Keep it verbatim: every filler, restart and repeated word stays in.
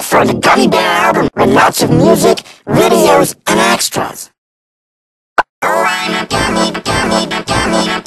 for the Gummy Bear album with lots of music, videos, and extras. Oh, I'm a gummy, gummy, gummy, gummy.